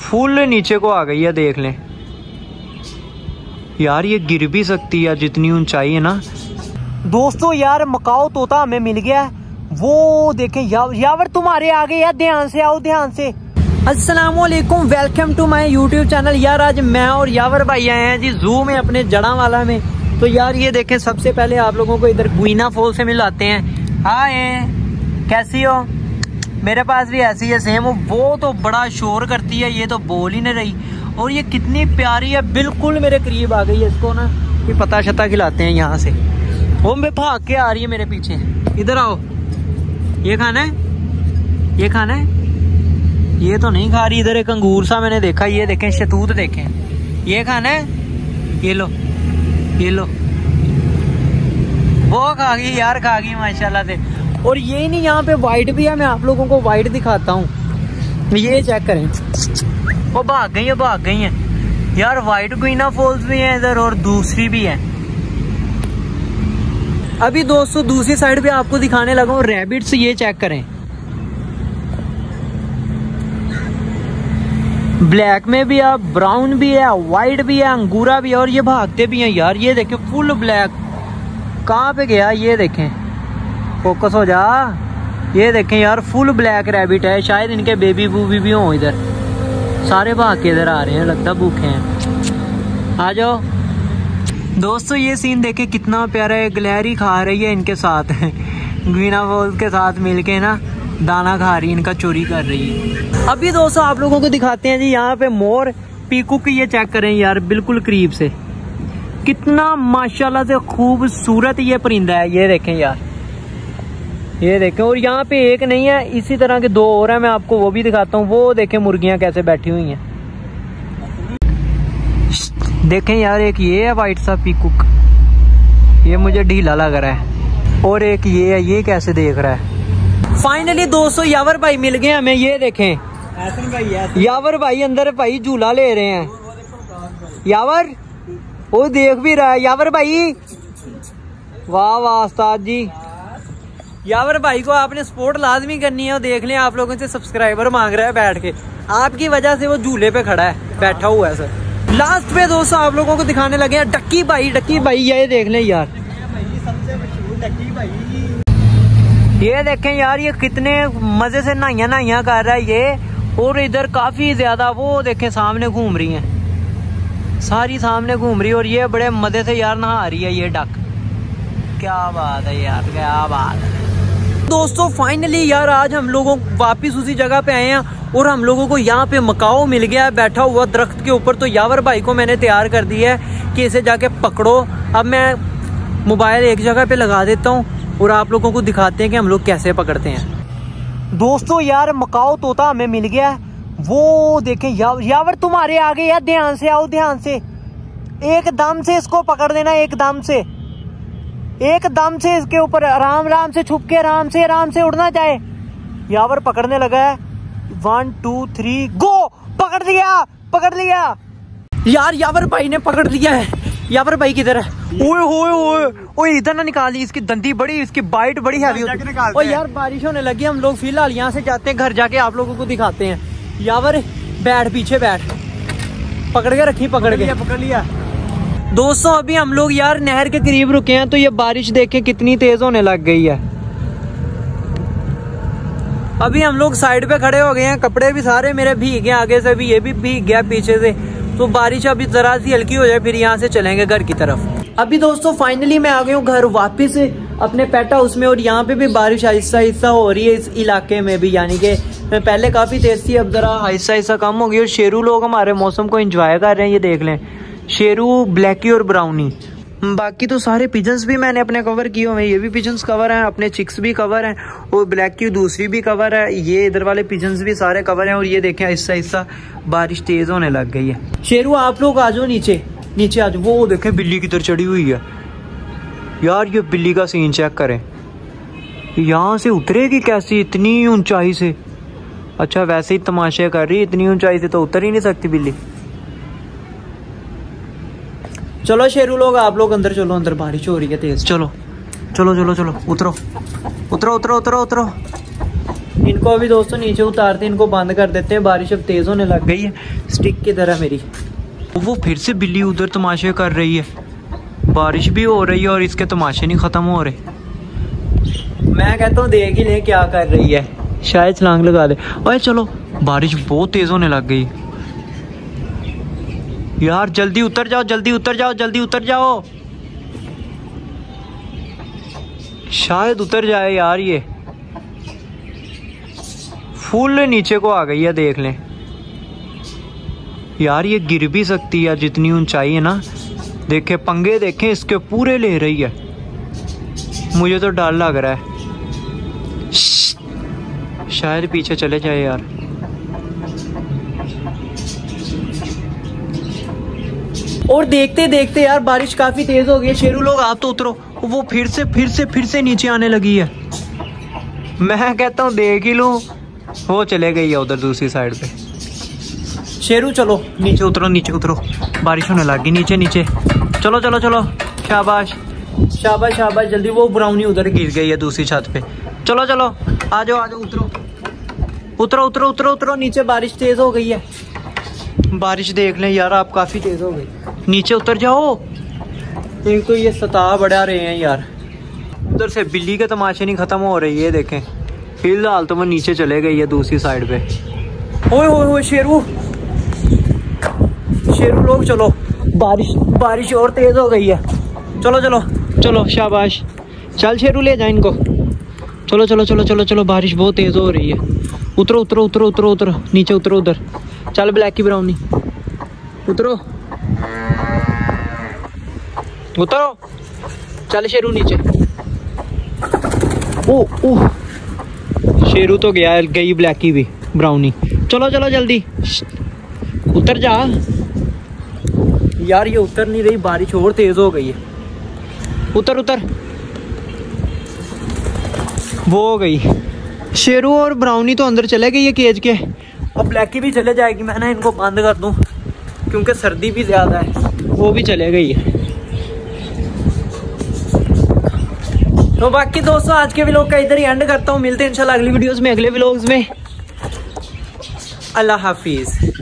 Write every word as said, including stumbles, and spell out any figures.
Full नीचे को आ गई है, देख लें यार। ये गिर भी सकती है जितनी ऊंचाई है ना। दोस्तों यार मकाओ तोता हमें मिल गया है, वो देखें। या, यावर तुम्हारे आगे यार, ध्यान से आओ, ध्यान से। अस्सलामुअलैकुम, welcome to my YouTube channel. यार आज मैं और यावर भाई आए हैं जी जू में, अपने जड़ावाला में। तो यार ये देखें, सबसे पहले आप लोगों को इधर गुइना फॉल से मिलाते हैं। हाय, कैसी हो? मेरे पास भी ऐसी है सेम। वो तो बड़ा शोर करती है, ये तो बोल ही नहीं रही। और ये कितनी प्यारी है, बिल्कुल मेरे करीब आ गई है। इसको ना ये पता शता खिलाते हैं यहाँ से। वो मैं भाग के आ रही है मेरे पीछे। इधर आओ, ये खाना है, ये खाना है। ये तो नहीं खा रही। इधर एक अंगूर सा मैंने देखा, ये देखें शतूत देखें। ये खाना है, ये लो, ये लो। वो खा गई यार, खा गई माशाल्लाह से। और ये नहीं, यहाँ पे वाइट भी है, मैं आप लोगों को वाइट दिखाता हूँ। ये चेक करें, वो भाग गई है, भाग गई है यार। वाइट गुइना फॉल्स भी है इधर और दूसरी भी है। अभी दोस्तों दूसरी साइड पे आपको दिखाने लगा हूँ रैबिट्स। ये चेक करें, ब्लैक में भी है, ब्राउन भी है, वाइट भी है, अंगूरा भी है, और ये भागते भी हैं यार। ये देखें फुल ब्लैक। कहाँ पे गया ये देखें, फोकस हो जा। ये देखें यार, फुल ब्लैक रैबिट है। शायद इनके बेबी बूबी भी हों इधर। सारे भाग के इधर आ रहे हैं, लगता भूखे हैं। आ जाओ दोस्तों, ये सीन देखे कितना प्यारा है। गिलहरी खा रही है इनके साथ गुइना फॉल्स के साथ मिलके ना दाना खा रही है, इनका चोरी कर रही है। अभी दोस्तों आप लोगों को दिखाते हैं जी यहाँ पे मोर पीकॉक। ये चेक करें यार, बिल्कुल करीब से। कितना माशाल्लाह से खूबसूरत ये परिंदा है। ये देखें यार, ये देखें। और यहाँ पे एक नहीं है, इसी तरह के दो और हैं, मैं आपको वो भी दिखाता हूँ। वो देखें मुर्गियाँ कैसे बैठी हुई हैं। देखें यार, एक ये है वाइट सा पीकॉक, ये मुझे ढीला लग रहा है। और एक ये है, ये कैसे देख रहा है। फाइनली दोस्तों यावर भाई मिल गए हमें। ये देखें भाई, यावर भाई अंदर भाई झूला ले रहे हैं। यावर वो देख भी रहा है। यावर भाई, वाह वाह उस्ताद जी। यावर भाई को आपने सपोर्ट लाजमी करनी है। और देख लें, आप लोगों से सब्सक्राइबर मांग रहा है बैठ के। आपकी वजह से वो झूले पे खड़ा है, बैठा हुआ है सर। लास्ट पे दोस्तों आप लोगों को दिखाने लगे हैं डक्की भाई। डक्की भाई ये देख लें यार, सबसे मशहूर डक्की भाई। ये देखें यार, ये कितने मजे से नहाइया नहाइया कर रहा है ये। और इधर काफी ज्यादा वो देखें सामने घूम रही हैं, सारी सामने घूम रही है। और ये बड़े मजे से यार नहा रही है ये डक। क्या बात है यार, क्या बात है दोस्तों। फाइनली यार आज हम लोगों वापिस उसी जगह पे आए हैं। और हम लोगों को यहाँ पे मकाओ मिल गया है, बैठा हुआ दरख्त के ऊपर। तो यावर भाई को मैंने तैयार कर दिया है कि इसे जाके पकड़ो। अब मैं मोबाइल एक जगह पे लगा देता हूँ और आप लोगों को दिखाते हैं कि हम लोग कैसे पकड़ते हैं। दोस्तों यार मकाओ तोता हमें मिल गया है, वो देखें। यावर, यावर तुम्हारे आगे यार, ध्यान से आओ, ध्यान से। एकदम से इसको पकड़ देना, एकदम से, एकदम से इसके ऊपर आराम आराम से छुप के आराम से आराम से उड़ना जाए। यावर पकड़ने लगा है। One two three go. पकड़ लिया, पकड़ लिया यार। यावर भाई ने पकड़ लिया है। यावर भाई किधर है? ओए ओए ओए ओए, इधर ना निकाली, इसकी दंती बड़ी, इसकी बाइट बड़ी हैवी होती है। और यार बारिश होने लगी, हम लोग फिलहाल यहाँ से जाते हैं घर, जाके आप लोगों को दिखाते हैं। यावर बैठ, पीछे बैठ, पकड़ के रखी, पकड़ के पकड़ लिया। दोस्तों अभी हम लोग यार नहर के करीब रुके हैं। तो ये बारिश देखें कितनी तेज होने लग गई है। अभी हम लोग साइड पे खड़े हो गए हैं। कपड़े भी सारे मेरे भीग गए आगे से, भी ये भी भीग गया पीछे से। तो बारिश अभी जरा सी हल्की हो जाए, फिर यहाँ से चलेंगे घर की तरफ। अभी दोस्तों फाइनली मैं आ गया हूँ घर वापिस अपने पेट हाउस में। और यहाँ पे भी बारिश आहिस्ता आहिस्ता हो रही है इस इलाके में भी, यानी कि पहले काफी तेज थी, अब जरा आहिस्ता आहिस्ता कम हो गई। और शेरू लोग हमारे मौसम को एंजॉय कर रहे हैं। ये देख लें, शेरू, ब्लैकी और ब्राउनी। बाकी तो सारे पिजन्स भी मैंने अपने कवर किए हुए हैं। ये भी पिजन्स कवर हैं, अपने चिक्स भी कवर हैं, और ब्लैक की दूसरी भी कवर है। ये इधर वाले पिजन्स भी सारे कवर हैं। और ये देखें आहिस्ता आहिस्ता बारिश तेज होने लग गई है। शेरू आप लोग आ जाओ नीचे, नीचे आ जाओ। वो देखें बिल्ली किधर चढ़ी हुई है यार। ये बिल्ली का सीन चेक करें, यहाँ से उतरेगी कैसी इतनी ऊंचाई से। अच्छा वैसे ही तमाशे कर रही, इतनी ऊंचाई से तो उतर ही नहीं सकती बिल्ली। चलो शेरू लोग आप लोग अंदर चलो, अंदर बारिश हो रही है तेज। चलो चलो चलो चलो, उतरो उतरो उतरो उतरो उतरो। इनको अभी दोस्तों नीचे उतारते, इनको बंद कर देते हैं। बारिश अब तेज होने लग गई है, स्टिक की तरह मेरी। वो फिर से बिल्ली उधर तमाशे कर रही है। बारिश भी हो रही है और इसके तमाशे नहीं खत्म हो रहे। मैं कहता हूँ देख ही ले क्या कर रही है, शायद छलांग लगा दे। ओए चलो, बारिश बहुत तेज होने लग गई यार। जल्दी उतर जाओ, जल्दी उतर जाओ, जल्दी उतर जाओ। शायद उतर जाए यार। ये फुल नीचे को आ गई है, देख लें यार। ये गिर भी सकती है, जितनी ऊंचाई है ना। देखे पंगे, देखें इसके पूरे ले रही है। मुझे तो डर लग रहा है, शायद पीछे चले जाए यार। और देखते देखते यार बारिश काफी तेज हो गई है। शेरू लोग आप तो उतरो। वो फिर से फिर से फिर से नीचे आने लगी है। मैं कहता हूँ देख ही लूं। वो चले गई है उधर दूसरी साइड पे। शेरू चलो नीचे उतरो, नीचे उतरो, बारिश होने लगी। नीचे नीचे चलो चलो चलो, शाबाश शाबाश शाबाश, जल्दी। वो ब्राउनी उधर गिर गई है दूसरी छत पे। चलो चलो, आ जाओ आ जाओ, उतरो उतरो उतरो उतरो उतरो नीचे। बारिश तेज हो गई है। बारिश देख लें यार, आप काफी तेज हो गई। नीचे उतर जाओ। एक तो ये सता बढ़ा रहे हैं यार। उधर से बिल्ली के तमाशे नहीं खत्म हो रही है, देखें। फिलहाल तो मैं नीचे चले गई है दूसरी साइड पे। ओए ओए ओए शेरू, शेरू लोग चलो, बारिश बारिश और तेज हो गई है। चलो चलो चलो, शाबाश। चल शेरू ले जा इनको। चलो चलो चलो चलो चलो, बारिश बहुत तेज हो रही है। उतरो उतरो उतरो उतरो उतरो नीचे उतरो उधर। चल ब्लैक की ब्राउनी, उतरो उतरो। चल शेरू नीचे। ओ ओह, शेरू तो गया, गई ब्लैक की भी ब्राउनी। चलो चलो जल्दी, उतर जा यार। ये उतर नहीं रही, बारिश और तेज हो गई है। उतर उतर। वो हो गई। शेरू और ब्राउनी तो अंदर चले गई है केज के। अब ब्लैकी भी चले जाएगी। मैं ना इनको बंद कर दूं क्योंकि सर्दी भी ज़्यादा है। वो भी चले गई है। तो बाकी दोस्तों आज के व्लॉग का इधर ही एंड करता हूँ। मिलते हैं इंशाल्लाह अगली वीडियोस में, अगले व्लॉग्स में। अल्लाह हाफिज़।